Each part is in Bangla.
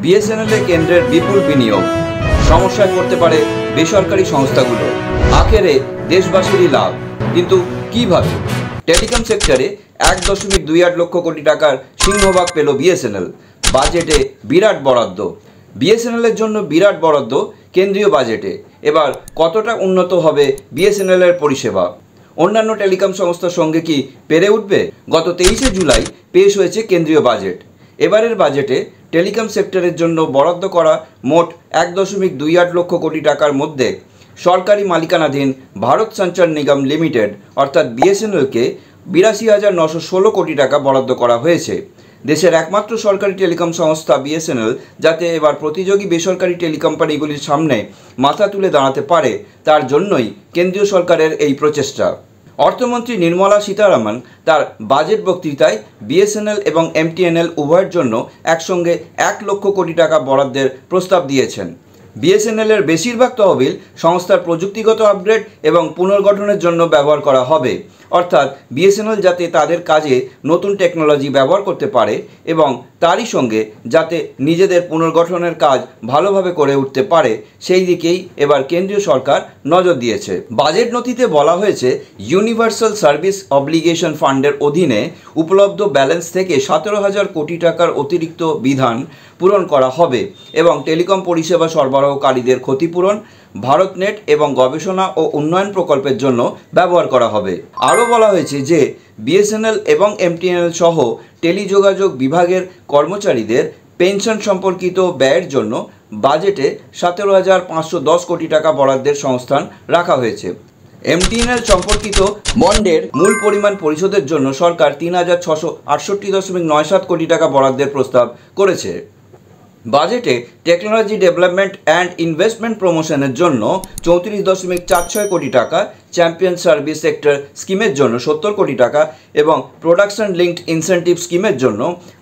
বিএসএনএল-এ কেন্দ্রের বিপুল বিনিয়োগ সমস্যায় পড়তে পারে বেসরকারি সংস্থাগুলো। আখেরে দেশবাসীরই লাভ, কিন্তু কিভাবে? টেলিকম সেক্টরে 1.28 লক্ষ কোটি টাকার সিংহভাগ পেল বিএসএনএল। বাজেটে বিরাট বরাদ্দ। বিএসএনএল-এর জন্য বিরাট বরাদ্দ কেন্দ্রীয় বাজেটে। এবার কতটা উন্নত হবে বিএসএনএল-এর পরিষেবা? অন্যান্য টেলিকম সংস্থার সঙ্গে কি পেরে উঠবে? গত 23শে জুলাই পেশ হয়েছে কেন্দ্রীয় বাজেট। এবারের বাজেটে টেলিকম সেক্টরের জন্য বরাদ্দ করা মোট 1.28 লক্ষ কোটি টাকার মধ্যে সরকারি মালিকানাধীন ভারত সঞ্চার নিগম লিমিটেড অর্থাৎ বিএসএনএলকে 82,916 কোটি টাকা বরাদ্দ করা হয়েছে। দেশের একমাত্র সরকারি টেলিকম সংস্থা বিএসএনএল যাতে এবার প্রতিযোগী বেসরকারি টেলিকোম্পানিগুলির সামনে মাথা তুলে দাঁড়াতে পারে, তার জন্যই কেন্দ্রীয় সরকারের এই প্রচেষ্টা। অর্থমন্ত্রী নির্মলা সীতারামন তার বাজেট বক্তৃতায় বিএসএনএল এবং এমটিএনএল উভয়ের জন্য একসঙ্গে 1 লক্ষ কোটি টাকা বরাদ্দের প্রস্তাব দিয়েছেন। বিএসএনএল-এর বেশিরভাগ তহবিল সংস্থার প্রযুক্তিগত আপগ্রেড এবং পুনর্গঠনের জন্য ব্যবহার করা হবে, অর্থাৎ বিএসএনএল যাতে তাদের কাজে নতুন টেকনোলজি ব্যবহার করতে পারে এবং তারই সঙ্গে যাতে নিজেদের পুনর্গঠনের কাজ ভালোভাবে করে উঠতে পারে, সেই দিকেই এবার কেন্দ্রীয় সরকার নজর দিয়েছে। বাজেট নথিতে বলা হয়েছে ইউনিভার্সাল সার্ভিস অব্লিগেশন ফান্ডের অধীনে উপলব্ধ ব্যালেন্স থেকে 17,000 কোটি টাকার অতিরিক্ত বিধান পূরণ করা হবে এবং টেলিকম পরিষেবা সরবরাহকারীদের ক্ষতিপূরণ, ভারতনেট এবং গবেষণা ও উন্নয়ন প্রকল্পের জন্য ব্যবহার করা হবে। আরও বলা হয়েছে যে বিএসএনএল এবং এমটিএনএল সহ টেলিযোগাযোগ বিভাগের কর্মচারীদের পেনশন সম্পর্কিত ব্যয়ের জন্য বাজেটে 17,510 কোটি টাকা বরাদ্দের সংস্থান রাখা হয়েছে। এমটিএনএল সম্পর্কিত বন্ডের মূল পরিমাণ পরিশোধের জন্য সরকার 3,668.97 কোটি টাকা বরাদ্দের প্রস্তাব করেছে। বাজেটে টেকনোলজি ডেভেলপমেন্ট অ্যান্ড ইনভেস্টমেন্ট প্রমোশনের জন্য 34.46 কোটি টাকা, চ্যাম্পিয়ন সার্ভিস সেক্টর স্কিমের জন্য 70 কোটি টাকা এবং প্রোডাকশন লিঙ্কড ইনসেন্টিভ স্কিমের জন্য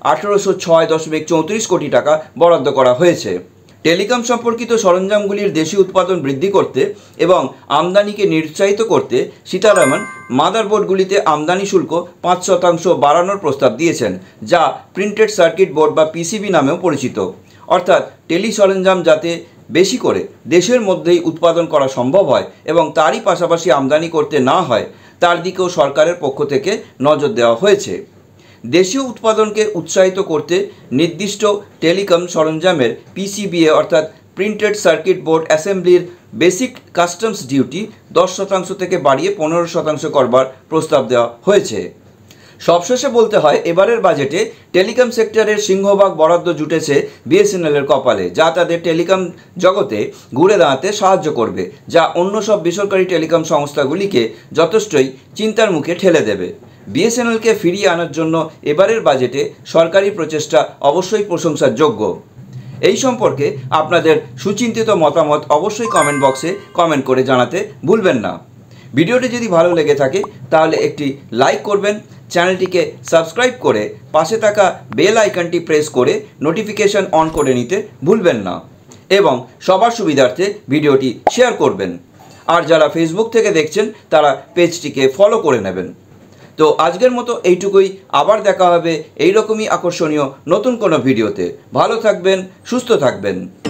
1806.34 কোটি টাকা বরাদ্দ করা হয়েছে। টেলিকম সম্পর্কিত সরঞ্জামগুলির দেশি উৎপাদন বৃদ্ধি করতে এবং আমদানিকে নিরুৎসাহিত করতে সীতারামন মাদারবোর্ডগুলিতে আমদানি শুল্ক 5% বাড়ানোর প্রস্তাব দিয়েছেন, যা প্রিন্টেড সার্কিট বোর্ড বা পিসিবি নামেও পরিচিত। অর্থাৎ টেলি সরঞ্জাম যাতে বেশি করে দেশের মধ্যেই উৎপাদন করা সম্ভব হয় এবং তারই পাশাপাশি আমদানি করতে না হয়, তার দিকেও সরকারের পক্ষ থেকে নজর দেওয়া হয়েছে। দেশীয় উৎপাদনকে উৎসাহিত করতে নির্দিষ্ট টেলিকম সরঞ্জামের পিসিবিএ অর্থাৎ প্রিন্টেড সার্কিট বোর্ড অ্যাসেম্বলির বেসিক কাস্টমস ডিউটি 10% থেকে বাড়িয়ে 15% করবার প্রস্তাব দেওয়া হয়েছে। সবশেষে বলতে হয়, এবারের বাজেটে টেলিকম সেক্টরের সিংহভাগ বরাদ্দ জুটেছে বিএসএনএল-এর কপালে, যা তাদের টেলিকম জগতে ঘুরে দাঁড়াতে সাহায্য করবে, যা অন্য সব বেসরকারি টেলিকম সংস্থাগুলিকে যথেষ্টই চিন্তার মুখে ঠেলে দেবে। বিএসএনএলকে ফিরিয়ে আনার জন্য এবারের বাজেটে সরকারি প্রচেষ্টা অবশ্যই প্রশংসার যোগ্য। এই সম্পর্কে আপনাদের সুচিন্তিত মতামত অবশ্যই কমেন্ট বক্সে কমেন্ট করে জানাতে ভুলবেন না। ভিডিওটি যদি ভালো লেগে থাকে তাহলে একটি লাইক করবেন, চ্যানেলটিকে সাবস্ক্রাইব করে পাশে থাকা বেল আইকনটি প্রেস করে নোটিফিকেশন অন করে নিতে ভুলবেন না এবং সবার সুবিধার্থে ভিডিওটি শেয়ার করবেন। আর যারা ফেসবুক থেকে দেখছেন তারা পেজটিকে ফলো করে নেবেন। তো আজকের মতো এইটুকুই, আবার দেখা হবে এইরকমই আকর্ষণীয় নতুন কোনো ভিডিওতে। ভালো থাকবেন, সুস্থ থাকবেন।